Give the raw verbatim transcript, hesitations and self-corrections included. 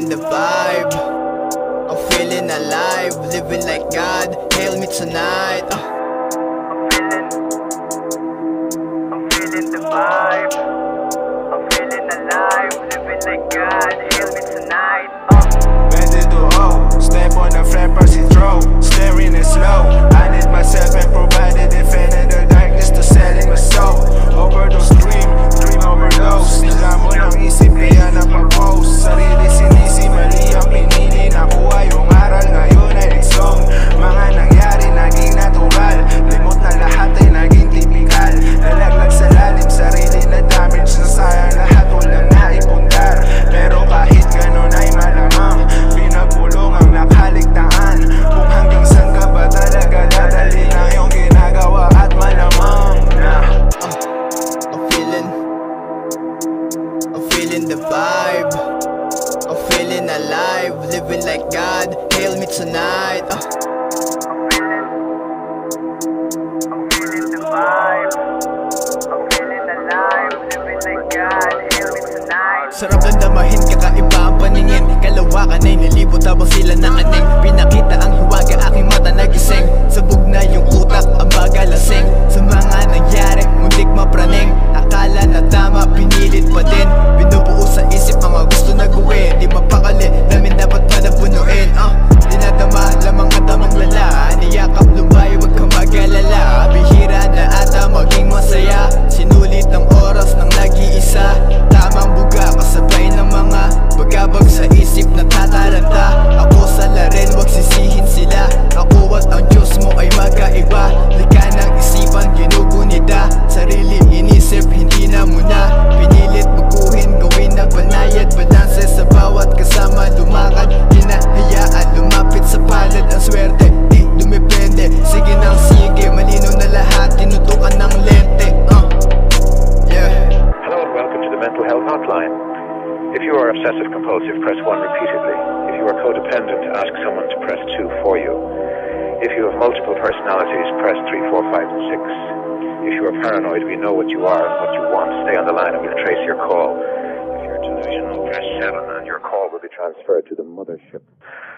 feeling the vibe. I'm feeling alive, living like God. Hail me tonight. uh. I'm feeling the vibe. I'm feeling alive, living like God. Hail me tonight. uh. Bend it to O, step on the flat Percy throw, staring it slow. I need myself and provided defending the darkness to selling my soul. Overdose dream, dream overdose. Nila mo ng isip kaya napapost. Sarili sinisi, mali ang pinili. Nakuha yung aral, ngayon ay exong. Mga nangyari naging natural, limot na lahat ay naging typical. Nalaglag sa lalim, sarili na damage. Nasayang lahat, walang naipundar. Pero kahit ganun ay malamang pinagpulong ang nakaligtaan. Kung hanggang saan ka ba talaga dadali na yung ginagawa at malamang na uh, I'm feeling I'm feeling the vibe. I'm feeling alive, living like God. Hail me tonight. uh. I'm feeling the vibe. I'm feeling alive, living like God. Hail me tonight. Sarap lang damahin, kakaiba ang paningin. Kalawakan ay nilibot habang sila nakaning. Pinakita ang hiwaga, aking mata nagising. Sabog na yung utak, ang baga lasing. Sa mga nangyari, muntik mapraning. Akala na tama, pinilit pa din. Binubuo sa isip, mga gusto na gawin. Di mapakali, namin dapat manapunuin. uh, Dinadama, lamang at tamang lala. Niyakap lumay, wag kang mag-alala. Bihira na ata maging masaya. Sinulit ang oras ng nag-iisa. Tamang buga, kasabay ng mga bagabag sa isip na tataranta. Ako sala rin, wag sisihin sila. Ako at ang Diyos mo ay magkaiba. Lika ng isipan, ginugunita. Sarili inisip, hindi na muna pinilit baguhin, gawin na banayad. Balanse sa bawat kasama, lumakad. Hinahayaan, lumapit sa palad ang swerte. Di dumepende, sige nang sige. Malinaw na lahat, tinutukan ng lente. uh. Yeah. Hello and welcome to the Mental Health Hotline. If you are obsessive compulsive, press one repeatedly. If you are codependent, ask someone to press two for you. If you have multiple personalities, press three, four, five, and six. If you are paranoid, we know what you are and what you want. Stay on the line and we'll trace your call. If you're delusional, press seven and your call will be transferred to the mothership.